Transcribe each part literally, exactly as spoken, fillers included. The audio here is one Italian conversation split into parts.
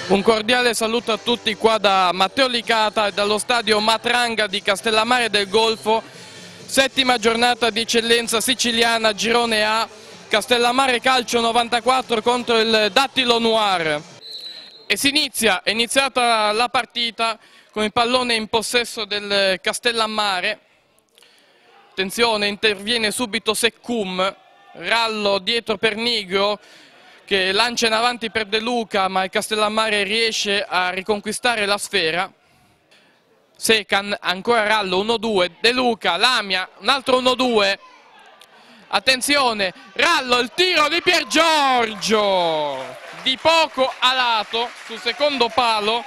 Un cordiale saluto a tutti qua da Matteo Licata e dallo stadio Matranga di Castellammare del Golfo, settima giornata di eccellenza siciliana, girone A, Castellammare Calcio novantaquattro contro il Dattilo Noir. E si inizia, è iniziata la partita con il pallone in possesso del Castellammare. Attenzione, interviene subito Seccum, Rallo dietro per Nigro, che lancia in avanti per De Luca, ma il Castellammare riesce a riconquistare la sfera. Secan, ancora Rallo, uno due, De Luca, Lamia, un altro uno due. Attenzione, Rallo, il tiro di Piergiorgio, di poco a lato, sul secondo palo.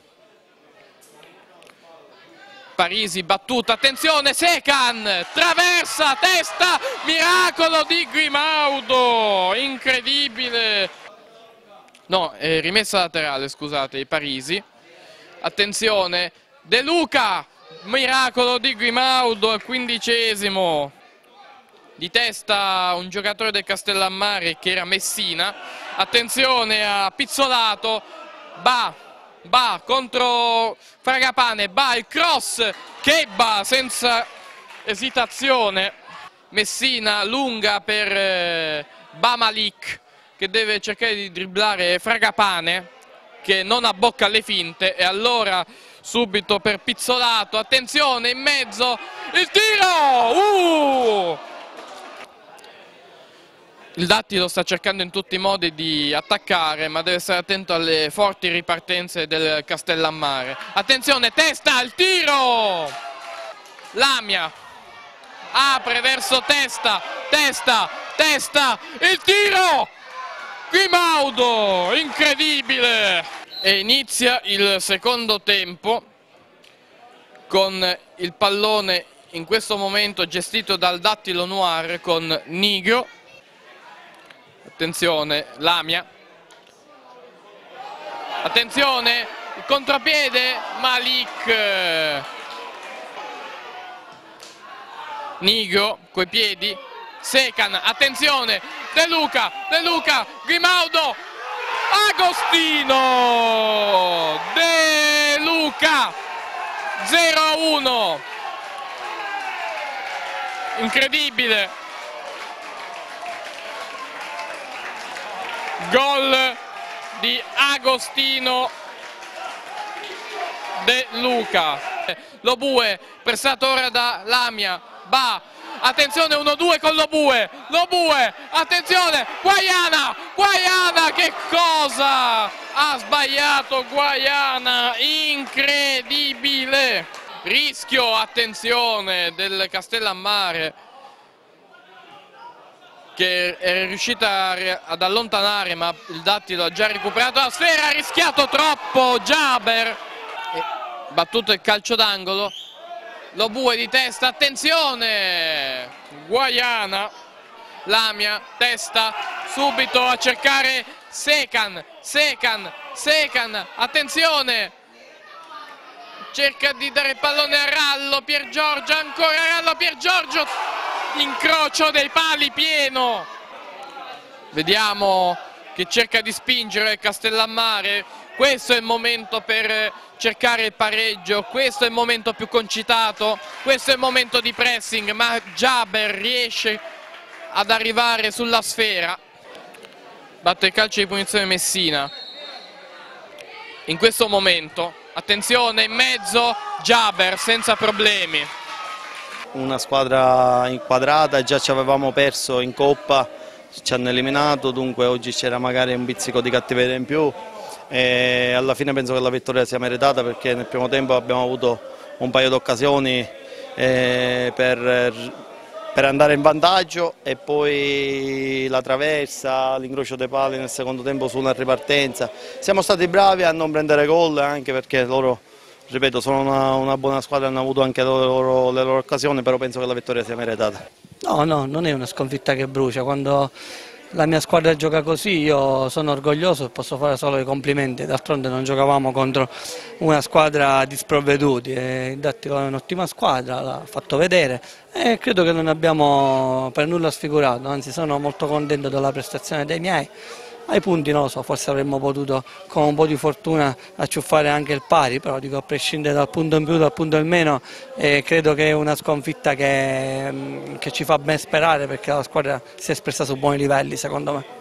Parisi battuta, attenzione, Secan, traversa, testa, miracolo di Grimaudo, incredibile. No, è rimessa laterale, scusate, Parisi. Attenzione, De Luca, miracolo di Grimaudo al quindicesimo. Di testa un giocatore del Castellammare che era Messina. Attenzione a Pizzolato, Ba. Ba contro Fragapane, Ba il cross, Chebba senza esitazione, Messina lunga per eh, Ba Malik che deve cercare di dribblare Fragapane che non abbocca le finte, e allora subito per Pizzolato, attenzione in mezzo, il tiro! Uh! Il Dattilo sta cercando in tutti i modi di attaccare, ma deve stare attento alle forti ripartenze del Castellammare. Attenzione, testa, il tiro! Lamia apre verso testa, testa, testa, il tiro! Grimaudo, incredibile! E inizia il secondo tempo con il pallone in questo momento gestito dal Dattilo Noir con Nigro. Attenzione, Lamia, attenzione, il contropiede, Malik, Nigro coi piedi, Secan, attenzione, De Luca, De Luca, Grimaudo, Agostino, De Luca, zero a uno, incredibile. Gol di Agostino De Luca. Lobue pressato ora da Lamia, Ba, attenzione uno due con Lobue, Lobue, attenzione, Guaiana, Guaiana, che cosa? Ha sbagliato Guaiana, incredibile. Rischio, attenzione, del Castellammare, che è riuscita ad allontanare, ma il Dattilo ha già recuperato la sfera, ha rischiato troppo Jaber, e battuto il calcio d'angolo. Lobue di testa, attenzione, Guaiana, Lamia, testa, subito a cercare Secan, Secan, Secan, attenzione, cerca di dare il pallone a Rallo, Piergiorgio, ancora Rallo, Piergiorgio, incrocio dei pali pieno. Vediamo che cerca di spingere il Castellammare. Questo è il momento per cercare il pareggio, questo è il momento più concitato, questo è il momento di pressing, ma Jaber riesce ad arrivare sulla sfera. Batte il calcio di punizione Messina. In questo momento, attenzione, in mezzo Jaber senza problemi. Una squadra inquadrata, già ci avevamo perso in Coppa, ci hanno eliminato, dunque oggi c'era magari un pizzico di cattiveria in più e alla fine penso che la vittoria sia meritata, perché nel primo tempo abbiamo avuto un paio di occasioni eh, per, per andare in vantaggio, e poi la traversa, l'incrocio dei pali nel secondo tempo su una ripartenza. Siamo stati bravi a non prendere gol, anche perché loro, ripeto, sono una, una buona squadra, hanno avuto anche loro, le loro occasioni, però penso che la vittoria sia meritata. No, no, non è una sconfitta che brucia. Quando la mia squadra gioca così io sono orgoglioso e posso fare solo i complimenti. D'altronde non giocavamo contro una squadra di sprovveduti. Il Dattilo è un'ottima squadra, l'ha fatto vedere e credo che non abbiamo per nulla sfigurato, anzi sono molto contento della prestazione dei miei. Ai punti non lo so, forse avremmo potuto con un po' di fortuna acciuffare anche il pari, però dico, a prescindere dal punto in più, dal punto in meno, eh, credo che è una sconfitta che, che ci fa ben sperare, perché la squadra si è espressa su buoni livelli secondo me.